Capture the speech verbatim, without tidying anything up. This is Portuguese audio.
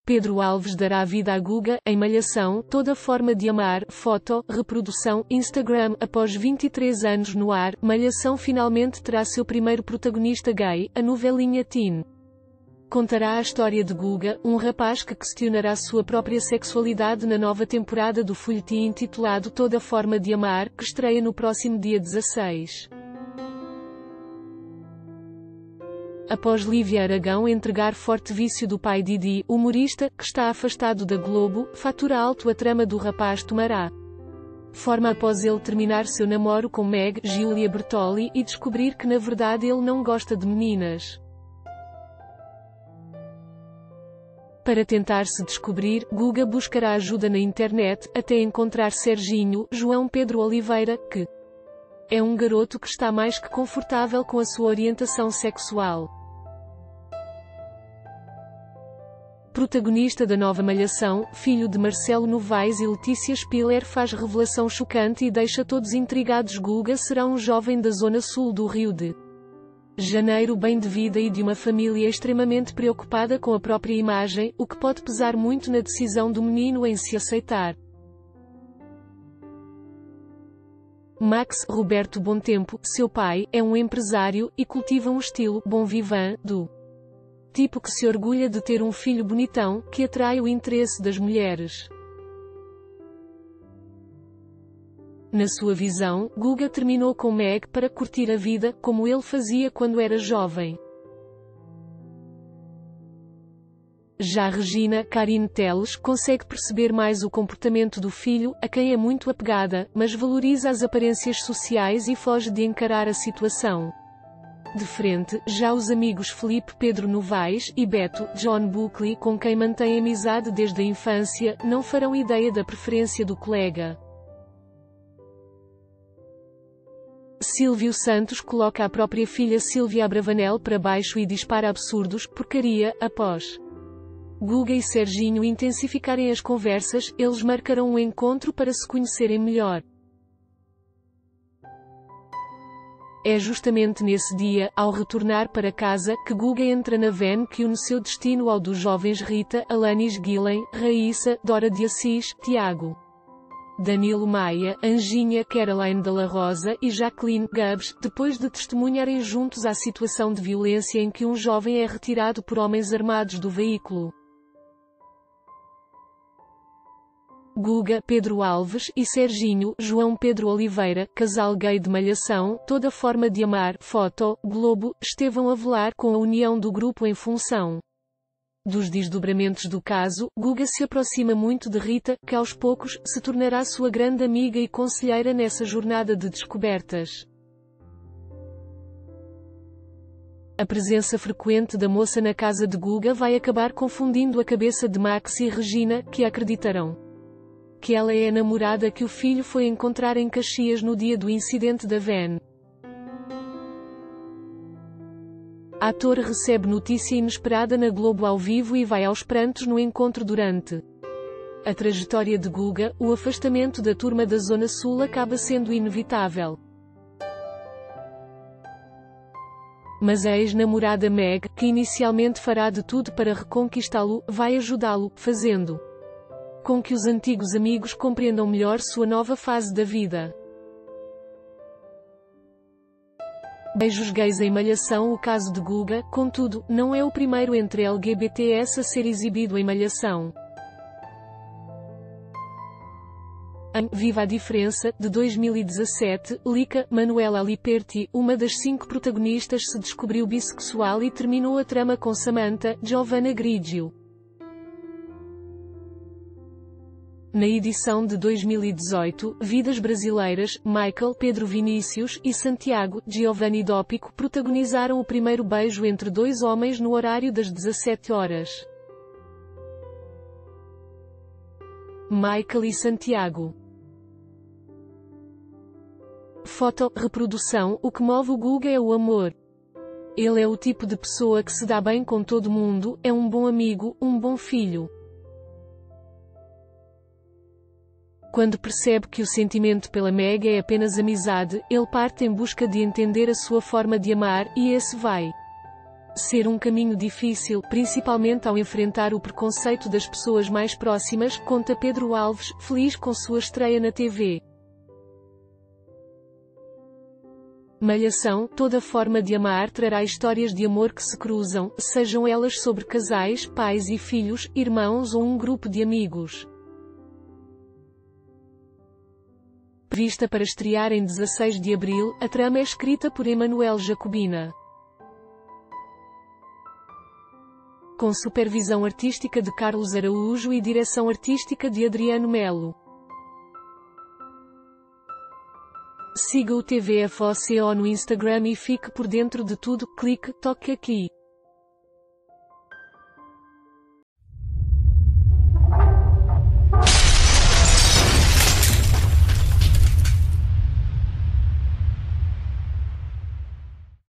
Pedro Alves dará vida a Guga, em Malhação, Toda Forma de Amar, foto, reprodução, Instagram. Após vinte e três anos no ar, Malhação finalmente terá seu primeiro protagonista gay, a novelinha teen. Contará a história de Guga, um rapaz que questionará sua própria sexualidade na nova temporada do folhetim intitulado Toda Forma de Amar, que estreia no próximo dia dezasseis. Após Lívia Aragão entregar forte vício do pai Didi, humorista, que está afastado da Globo, fatura alto a trama do rapaz tomará forma após ele terminar seu namoro com Meg, Giulia Bertoli, e descobrir que na verdade ele não gosta de meninas. Para tentar se descobrir, Guga buscará ajuda na internet, até encontrar Serginho, João Pedro Oliveira, que é um garoto que está mais que confortável com a sua orientação sexual. Protagonista da nova Malhação, filho de Marcelo Novaes e Letícia Spiller, faz revelação chocante e deixa todos intrigados. Guga será um jovem da zona sul do Rio de Janeiro, bem de vida e de uma família extremamente preocupada com a própria imagem, o que pode pesar muito na decisão do menino em se aceitar. Max Roberto Bontempo, seu pai, é um empresário, e cultiva um estilo bon vivant, do tipo que se orgulha de ter um filho bonitão, que atrai o interesse das mulheres. Na sua visão, Guga terminou com Meg para curtir a vida, como ele fazia quando era jovem. Já Regina Karine Teles consegue perceber mais o comportamento do filho, a quem é muito apegada, mas valoriza as aparências sociais e foge de encarar a situação de frente. Já os amigos Felipe Pedro Novaes e Beto John Buckley, com quem mantém amizade desde a infância, não farão ideia da preferência do colega. Silvio Santos coloca a própria filha Silvia Abravanel para baixo e dispara absurdos, porcaria, após Guga e Serginho intensificarem as conversas, eles marcarão um encontro para se conhecerem melhor. É justamente nesse dia, ao retornar para casa, que Guga entra na van que une seu destino ao dos jovens Rita, Alanis Guilhem, Raíssa, Dora de Assis, Tiago, Danilo Maia, Anjinha, Caroline de la Rosa e Jacqueline Gabs, depois de testemunharem juntos a situação de violência em que um jovem é retirado por homens armados do veículo. Guga, Pedro Alves, e Serginho, João Pedro Oliveira, casal gay de Malhação, Toda Forma de Amar, foto, Globo, Estevão Avelar, com a união do grupo em função dos desdobramentos do caso. Guga se aproxima muito de Rita, que aos poucos, se tornará sua grande amiga e conselheira nessa jornada de descobertas. A presença frequente da moça na casa de Guga vai acabar confundindo a cabeça de Max e Regina, que acreditarão que ela é a namorada que o filho foi encontrar em Caxias no dia do incidente da van. A ator recebe notícia inesperada na Globo ao vivo e vai aos prantos no encontro. Durante a trajetória de Guga, o afastamento da turma da Zona Sul acaba sendo inevitável. Mas a ex-namorada Meg, que inicialmente fará de tudo para reconquistá-lo, vai ajudá-lo, fazendo com que os antigos amigos compreendam melhor sua nova fase da vida. Beijos gays em Malhação. O caso de Guga, contudo, não é o primeiro entre L G B T s a ser exibido em Malhação. Em Viva a Diferença, de dois mil e dezassete, Lica Manuela Liperti, uma das cinco protagonistas, se descobriu bissexual e terminou a trama com Samantha Giovanna Grigio. Na edição de dois mil e dezoito, Vidas Brasileiras, Michael Pedro Vinícius e Santiago Giovanni Dópico protagonizaram o primeiro beijo entre dois homens no horário das dezassete horas. Michael e Santiago. Foto, reprodução. O que move o Guga é o amor. Ele é o tipo de pessoa que se dá bem com todo mundo, é um bom amigo, um bom filho. Quando percebe que o sentimento pela Meg é apenas amizade, ele parte em busca de entender a sua forma de amar, e esse vai ser um caminho difícil, principalmente ao enfrentar o preconceito das pessoas mais próximas, conta Pedro Alves, feliz com sua estreia na T V. Malhação, toda forma de amar trará histórias de amor que se cruzam, sejam elas sobre casais, pais e filhos, irmãos ou um grupo de amigos. Prevista para estrear em dezasseis de abril, a trama é escrita por Emanuel Jacobina, com supervisão artística de Carlos Araújo e direção artística de Adriano Melo. Siga o T V F O C O no Instagram e fique por dentro de tudo, clique, toque aqui.